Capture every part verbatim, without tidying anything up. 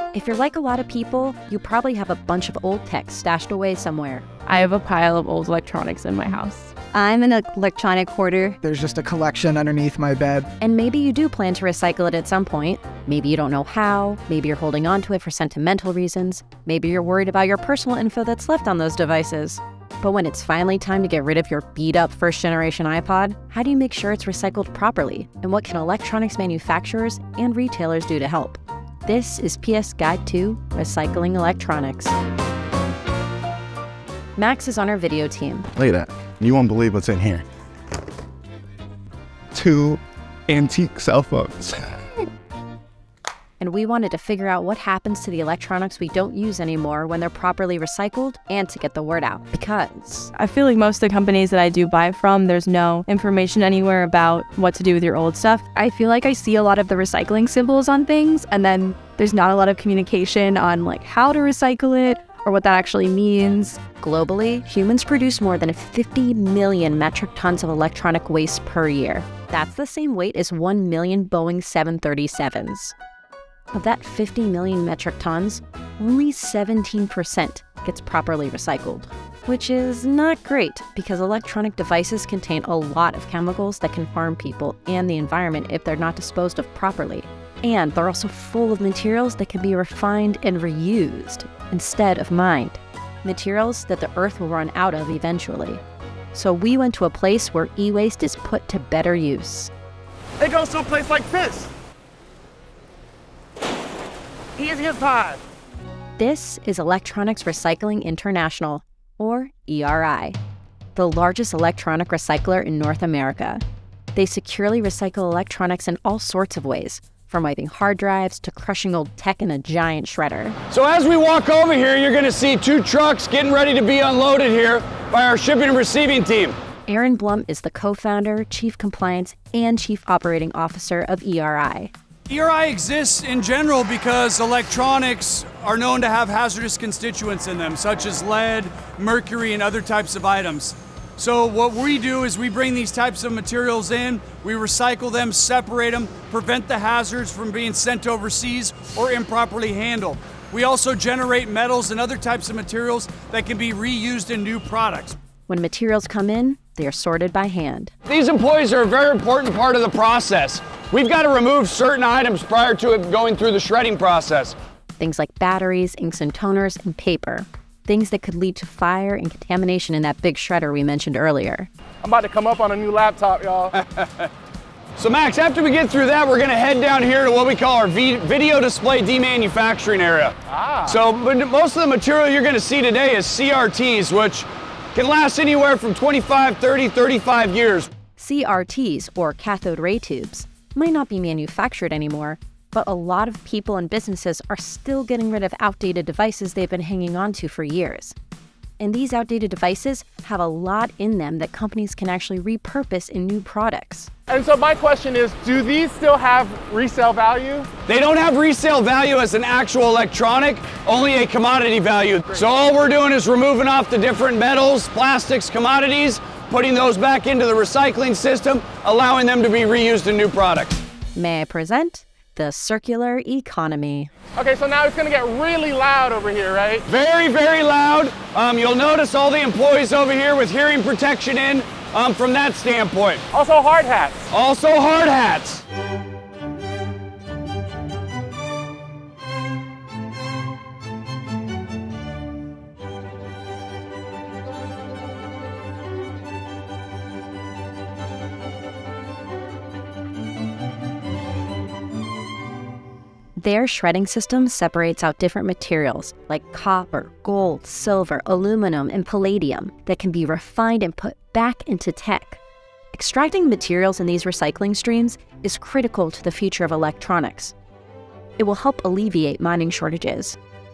If you're like a lot of people, you probably have a bunch of old tech stashed away somewhere. I have a pile of old electronics in my house. I'm an electronic hoarder. There's just a collection underneath my bed. And maybe you do plan to recycle it at some point. Maybe you don't know how. Maybe you're holding on to it for sentimental reasons. Maybe you're worried about your personal info that's left on those devices. But when it's finally time to get rid of your beat-up first-generation iPod, how do you make sure it's recycled properly? And what can electronics manufacturers and retailers do to help? This is P S Guide to Recycling Electronics. Max is on our video team. Look at that. You won't believe what's in here. Two antique cell phones. And we wanted to figure out what happens to the electronics we don't use anymore when they're properly recycled, and to get the word out. Because I feel like most of the companies that I do buy from, there's no information anywhere about what to do with your old stuff. I feel like I see a lot of the recycling symbols on things, and then there's not a lot of communication on like how to recycle it or what that actually means. Globally, humans produce more than fifty million metric tons of electronic waste per year. That's the same weight as one million Boeing seven thirty-sevens. Of that fifty million metric tons, only seventeen percent gets properly recycled. Which is not great, because electronic devices contain a lot of chemicals that can harm people and the environment if they're not disposed of properly. And they're also full of materials that can be refined and reused instead of mined. Materials that the Earth will run out of eventually. So we went to a place where e-waste is put to better use. It goes to a place like this. Here's his pod. This is Electronics Recycling International, or E R I, the largest electronic recycler in North America. They securely recycle electronics in all sorts of ways, from wiping hard drives to crushing old tech in a giant shredder. So as we walk over here, you're gonna see two trucks getting ready to be unloaded here by our shipping and receiving team. Aaron Blum is the co-founder, chief compliance, and chief operating officer of E R I. E R I exists in general because electronics are known to have hazardous constituents in them, such as lead, mercury, and other types of items. So what we do is we bring these types of materials in, we recycle them, separate them, prevent the hazards from being sent overseas or improperly handled. We also generate metals and other types of materials that can be reused in new products. When materials come in, they are sorted by hand. These employees are a very important part of the process. We've got to remove certain items prior to it going through the shredding process. Things like batteries, inks and toners, and paper. Things that could lead to fire and contamination in that big shredder we mentioned earlier. I'm about to come up on a new laptop, y'all. So Max, after we get through that, we're gonna head down here to what we call our video display demanufacturing area. Ah. So most of the material you're gonna see today is C R Ts, which can last anywhere from twenty-five, thirty, thirty-five years. C R Ts, or cathode ray tubes, might not be manufactured anymore, but a lot of people and businesses are still getting rid of outdated devices they've been hanging on to for years. And these outdated devices have a lot in them that companies can actually repurpose in new products. And so my question is, do these still have resale value? They don't have resale value as an actual electronic, only a commodity value. So all we're doing is removing off the different metals, plastics, commodities, putting those back into the recycling system, allowing them to be reused in new products. May I present the circular economy? Okay, so now it's gonna get really loud over here, right? Very, very loud. Um, you'll notice all the employees over here with hearing protection in um, from that standpoint. Also hard hats. Also hard hats. Their shredding system separates out different materials like copper, gold, silver, aluminum, and palladium that can be refined and put back into tech. Extracting materials in these recycling streams is critical to the future of electronics. It will help alleviate mining shortages.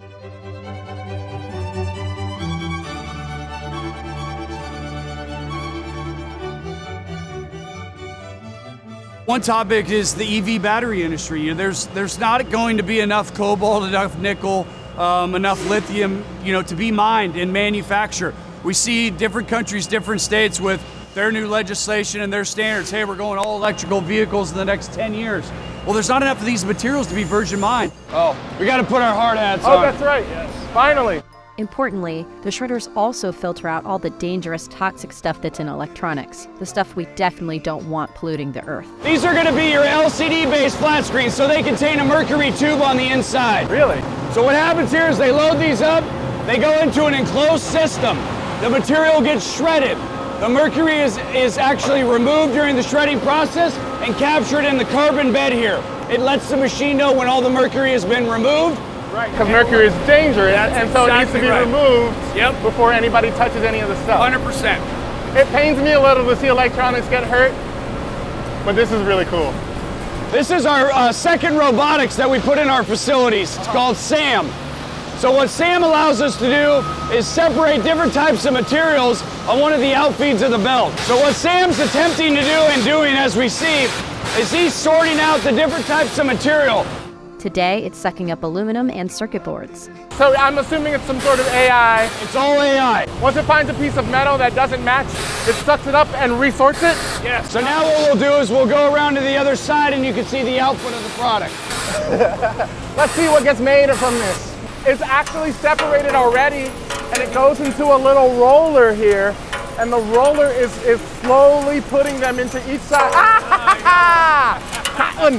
One topic is the E V battery industry. You know, there's there's not going to be enough cobalt, enough nickel, um, enough lithium, you know, to be mined and manufacture. We see different countries, different states with their new legislation and their standards. Hey, we're going all electrical vehicles in the next ten years. Well, there's not enough of these materials to be virgin mined. Oh, we got to put our hard hats Oh, on. that's right. Yes. Finally. Importantly, the shredders also filter out all the dangerous toxic stuff that's in electronics, the stuff we definitely don't want polluting the earth. These are going to be your L C D-based flat screens, so they contain a mercury tube on the inside. Really? So what happens here is they load these up, they go into an enclosed system. The material gets shredded. The mercury is, is actually removed during the shredding process and captured in the carbon bed here. It lets the machine know when all the mercury has been removed. Right, because mercury is dangerous, and so it needs to be right. removed Yep. before anybody touches any of the stuff. one hundred percent. It pains me a little to see electronics get hurt, but this is really cool. This is our uh, second robotics that we put in our facilities. It's called SAM. So what SAM allows us to do is separate different types of materials on one of the outfeeds of the belt. So what SAM's attempting to do and doing, as we see, is he's sorting out the different types of material. Today, it's sucking up aluminum and circuit boards. So I'm assuming it's some sort of A I. It's all A I. Once it finds a piece of metal that doesn't match, it sucks it up and resorts it? Yes. So now what we'll do is we'll go around to the other side and you can see the output of the product. Let's see what gets made from this. It's actually separated already, and it goes into a little roller here, and the roller is, is slowly putting them into each side. Ah! Cotton!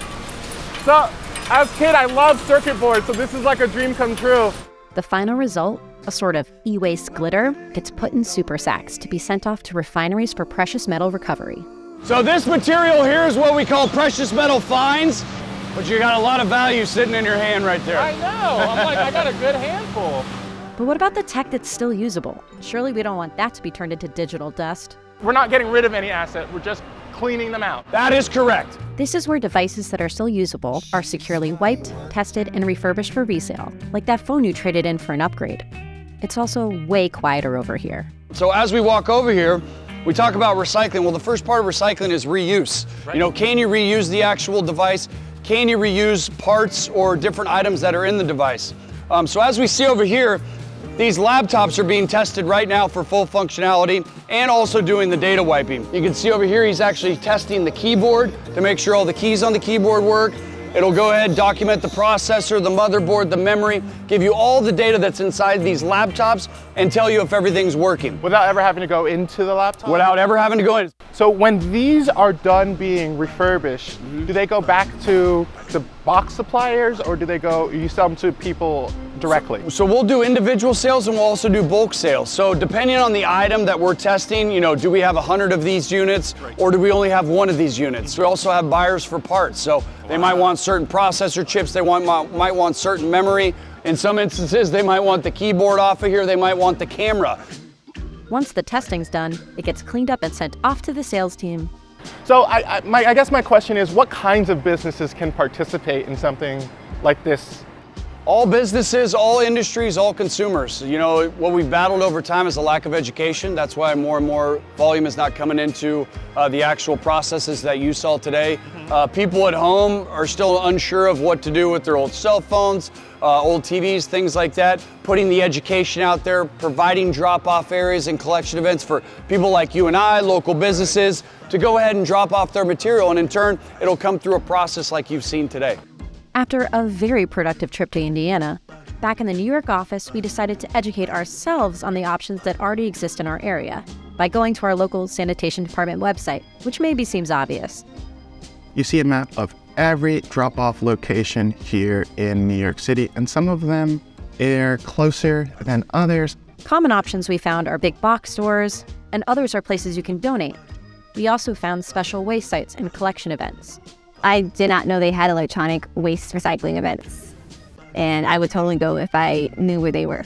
So, as a kid, I loved circuit boards, so this is like a dream come true. The final result, a sort of e-waste glitter, gets put in super sacks to be sent off to refineries for precious metal recovery. So this material here is what we call precious metal fines, but you got a lot of value sitting in your hand right there. I know, I'm like, I got a good handful. But what about the tech that's still usable? Surely we don't want that to be turned into digital dust. We're not getting rid of any asset, we're just cleaning them out. That is correct. This is where devices that are still usable are securely wiped, tested, and refurbished for resale, like that phone you traded in for an upgrade. It's also way quieter over here. So as we walk over here, we talk about recycling. Well, the first part of recycling is reuse. Right. You know, can you reuse the actual device? Can you reuse parts or different items that are in the device? Um, so as we see over here, these laptops are being tested right now for full functionality and also doing the data wiping. You can see over here he's actually testing the keyboard to make sure all the keys on the keyboard work. It'll go ahead, document the processor, the motherboard, the memory, give you all the data that's inside these laptops and tell you if everything's working. Without ever having to go into the laptop? Without ever having to go in. So when these are done being refurbished, mm-hmm. do they go back to the box suppliers, or do they go, you sell them to people directly? So, so we'll do individual sales and we'll also do bulk sales. So depending on the item that we're testing, you know, do we have a hundred of these units or do we only have one of these units? We also have buyers for parts. So they might want certain processor chips, they want, might want certain memory. In some instances, they might want the keyboard off of here, they might want the camera. Once the testing's done, it gets cleaned up and sent off to the sales team. So I, I, my, I guess my question is, what kinds of businesses can participate in something like this? All businesses, all industries, all consumers. You know, what we've battled over time is a lack of education. That's why more and more volume is not coming into uh, the actual processes that you saw today. Uh, people at home are still unsure of what to do with their old cell phones, uh, old T Vs, things like that. Putting the education out there, providing drop-off areas and collection events for people like you and I, local businesses, to go ahead and drop off their material, and in turn, it'll come through a process like you've seen today. After a very productive trip to Indiana, back in the New York office, we decided to educate ourselves on the options that already exist in our area by going to our local sanitation department website, which maybe seems obvious. You see a map of every drop-off location here in New York City, and some of them are closer than others. Common options we found are big box stores, and others are places you can donate. We also found special waste sites and collection events. I did not know they had electronic waste recycling events, and I would totally go if I knew where they were.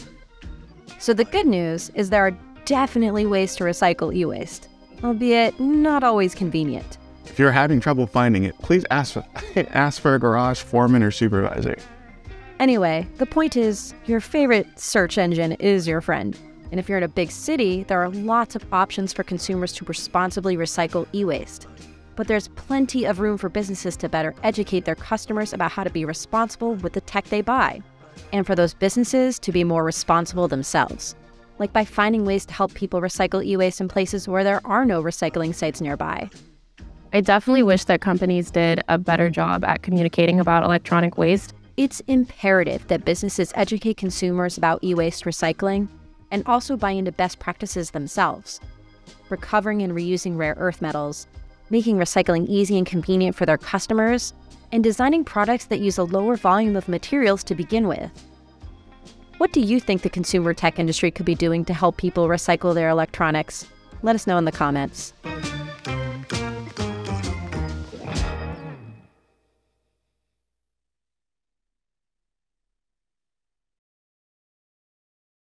So the good news is there are definitely ways to recycle e-waste, albeit not always convenient. If you're having trouble finding it, please ask for, ask for a garage foreman or supervisor. Anyway, the point is, your favorite search engine is your friend. And if you're in a big city, there are lots of options for consumers to responsibly recycle e-waste. But there's plenty of room for businesses to better educate their customers about how to be responsible with the tech they buy, and for those businesses to be more responsible themselves, like by finding ways to help people recycle e-waste in places where there are no recycling sites nearby. I definitely wish that companies did a better job at communicating about electronic waste. It's imperative that businesses educate consumers about e-waste recycling and also buy into best practices themselves, recovering and reusing rare earth metals, making recycling easy and convenient for their customers, and designing products that use a lower volume of materials to begin with. What do you think the consumer tech industry could be doing to help people recycle their electronics? Let us know in the comments.